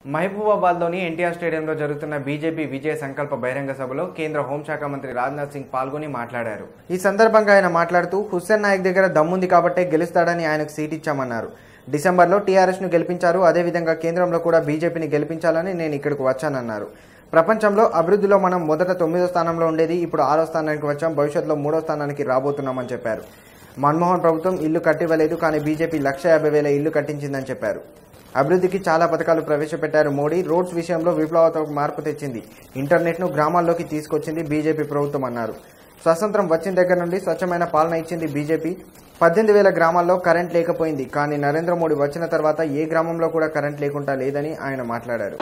మహబూబాబాద్లోని ఎన్టీఆర్ స్టేడియంలో జరుగుతున్న బీజేపీ విజయ సంకల్ప బహిరంగ సభలో కేంద్ర హోంశాఖ మంత్రి రాజ్నాథ్ సింగ్ పాల్గొని మాట్లాడారు. ఈ సందర్భంగా ఆయన మాట్లాడుతూ హుస్సేన్ నాయక్ దగ్గర దమ్ముంది కాబట్టే గెలుస్తాడని ఆయనకు సీట్ ఇచ్చామన్నారు. డిసెంబర్లో టీఆర్ఎస్ను గెలిపించారు. అదేవిధంగా కేంద్రంలో కూడా బీజేపీని గెలిపించాలని నేను ఇక్కడికి వచ్చానన్నారు. ప్రపంచంలో అభివృద్ధిలో మనం మొదట 9వ స్థానంలో ఉండేది, ఇప్పుడు 6వ స్థానానికి వచ్చాం. భవిష్యత్తులో 3వ స్థానానికి రాబోతున్నామని చెప్పారు. మన్మోహన్ ప్రభుత్వం ఇల్లు కట్టివ్వలేదు, కానీ బీజేపీ 1,50,000 ఇల్లు కట్టించిందని చెప్పారు. అభివృద్ధికి చాలా పథకాలు ప్రవేశపెట్టారు మోడీ. రోడ్స్ విషయంలో విప్లవాత్మక మార్పు తెచ్చింది. ఇంటర్నెట్ను గ్రామాల్లోకి తీసుకొచ్చింది బీజేపీ ప్రభుత్వం అన్నారు. స్వతంత్రం వచ్చిన దగ్గర నుండి స్వచ్ఛమైన పాలన ఇచ్చింది బీజేపీ. 18,000 గ్రామాల్లో కరెంట్ లేకపోయింది, కానీ నరేంద్ర మోడీ వచ్చిన తర్వాత ఏ గ్రామంలో కూడా కరెంట్ లేకుండా లేదని ఆయన మాట్లాడారు.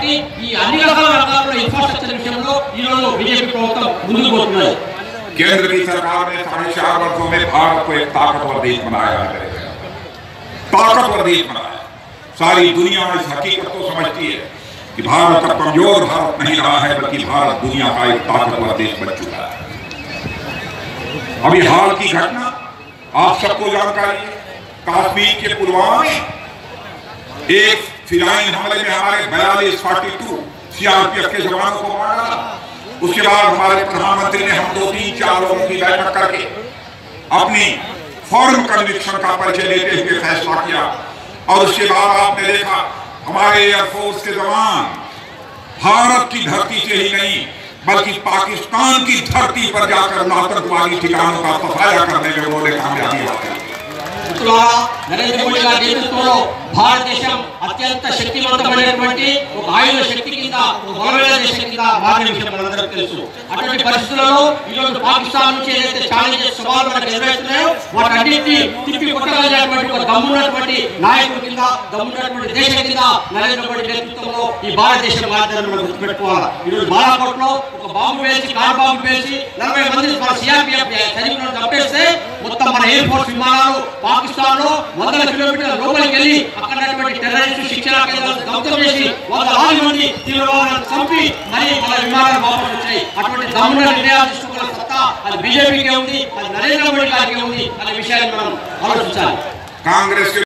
केंद्र की सरकार ने 4.5 वर्षों में भारत को एक ताकतवर देश बनाया है, ताकतवर देश बनाया। सारी दुनिया इस हकीकत को समझती है कि भारत अब कमजोर भारत नहीं रहा है, बल्कि भारत दुनिया का एक ताकतवर देश बन चुका है। अभी हाल की घटना आप सबको जानकारी है, कश्मीर के पुलवामा में एक फिदायीन हमले में हमारे 42 सीआरपीएफ के जवानों को मारा। उसके बाद हमारे प्रधानमंत्री ने हम 2-3-4 लोगों की बैठक करके अपनी फॉरेन कन्विक्शन का परिचय देते हुए फैसला किया। और उसके बाद आपने देखा हमारे एयरफोर्स के जवान भारत की धरती से ही नहीं, बल्कि पाकिस्तान की धरती पर जाकर आतंकवादी ठिकानों का सफाया करने में उन्होंने कामयाबी हासिल की। నరేంద్ర మోడీ గారి నేతృత్వంలో భారతదేశం అత్యంత శక్తివంతమైనటువంటి ఒక ఆయుధ శక్తి కింద, ఒక బలమైన దేశం కింద మారిన విషయం మనందరికీ తెలుసు. అటువంటి పరిస్థితులలో ఈరోజు పాకిస్తాన్ నుంచి ఏదైతే ఛాలెంజెస్ సవాళ్ళు మనకు ఎదురవుతున్నాయో వాటన్నింటినీ తిప్పి కొట్టగలిగినటువంటి ఒక దమ్మున్నటువంటి నాయకుడి కింద, దమ్మున్నటువంటి దేశం కింద నరేంద్ర మోడీ నేతృత్వంలో ఈ భారతదేశం మాత్రం మనం గుర్తుపెట్టుకోవాలి. ఈరోజు బాలాకోట్లో ఒక బాంబు వేసి, కార్ బాంబు వేసి 40 మంది మన సిఆర్పీఎఫ్ సైనికులను చంపేస్తే మొత్తం మన ఎయిర్ ఫోర్స్ విమానాలు పాకిస్తాన్ లో 100 కిలోమీటర్ల లోపలికి వెళ్ళి అక్కడ టెర్రరిస్టు శిక్షణ కేంద్రాలను ధ్వంసం చేసి 100 మంది తీవ్రవాదులను చంపి మరి మన విమానాలు వాపసు వచ్చాయి. అటువంటి దమ్మున నిర్ణయాలు తీసుకున్న సత్తా అది బీజేపీకే ఉంది, అది నరేంద్ర మోడీ గారికి ఉంది అనే విషయాన్ని మనం ఆలోచించాలి. కాంగ్రెస్